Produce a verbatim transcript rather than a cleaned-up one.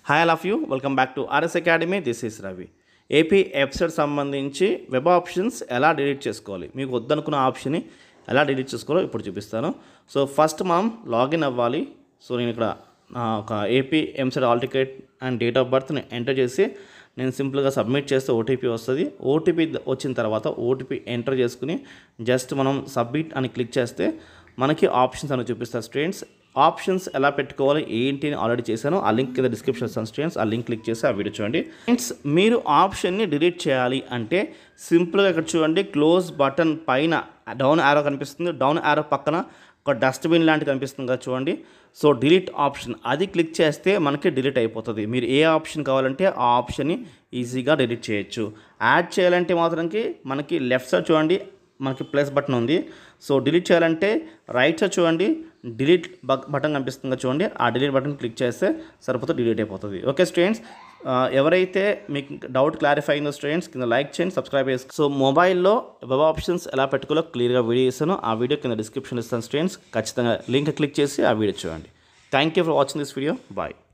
Hi all of you welcome back to RS academy. This is Ravi. AP website సంబంధించి web options ఎలా delete చేసుకోవాలి, మీకు వద్దనుకున్న ఆప్షన్ని ఎలా డిలీట్ చేసుకోవాలో ఇప్పుడు చూపిస్తాను. సో ఫస్ట్ మనం లాగిన్ అవ్వాలి. సో నేను ఇక్కడ ఒక AP website hall ticket and date of బర్త్ని ఎంటర్ చేసి నేను సింపుల్గా సబ్మిట్ చేస్తే ఓటీపీ వస్తుంది. ఓటీపీ వచ్చిన తర్వాత ఓటీపీ ఎంటర్ చేసుకుని జస్ట్ మనం సబ్మిట్ అని క్లిక్ చేస్తే మనకి ఆప్షన్స్ అని చూపిస్తారు స్టూడెంట్స్. ఆప్షన్స్ ఎలా పెట్టుకోవాలి ఏంటి అని ఆల్రెడీ చేశాను. ఆ లింక్ కింద డిస్క్రిప్షన్ ఇస్తాను స్టూడెంట్స్. ఆ లింక్ క్లిక్ చేసి ఆ వీడియో చూడండి. ఫ్రెండ్స్, మీరు ఆప్షన్ని డిలీట్ చేయాలి అంటే సింపుల్గా ఇక్కడ చూడండి, క్లోజ్ బటన్ పైన డౌన్ యారో కనిపిస్తుంది. డౌన్ యారో పక్కన ఒక డస్ట్బిన్ లాంటి కనిపిస్తుంది కదా చూడండి. సో డిలీట్ ఆప్షన్ అది క్లిక్ చేస్తే మనకి డిలీట్ అయిపోతుంది. మీరు ఏ ఆప్షన్ కావాలంటే ఆ ఆప్షన్ని ఈజీగా డిలీట్ చేయొచ్చు. యాడ్ చేయాలంటే మాత్రంకి మనకి లెఫ్ట్ సైడ్ చూడండి, మనకి ప్లస్ బటన్ ఉంది. సో డిలీట్ చేయాలంటే రైట్ సైడ్ చూడండి, డిలీట్ బటన్ కనిపిస్తుంది చూడండి. ఆ డిలీట్ బటన్ క్లిక్ చేస్తే సరిపోతే డిలీట్ అయిపోతుంది. ఓకే స్టూడెంట్స్, ఎవరైతే మీకు డౌట్ క్లారిఫై అయిందో స్టూడెంట్స్ కింద లైక్ చేయండి, సబ్స్క్రైబ్ చేసుకోండి. సో మొబైల్లో వెబ్ ఆప్షన్స్ ఎలా పెట్టుకోవాలో క్లియర్గా వీడియో ఇస్తాను. ఆ వీడియో కింద డిస్క్రిప్షన్ ఇస్తాను స్టూడెంట్స్. ఖచ్చితంగా లింక్ క్లిక్ చేసి ఆ వీడియో చూడండి. Thank you for watching this video. Bye.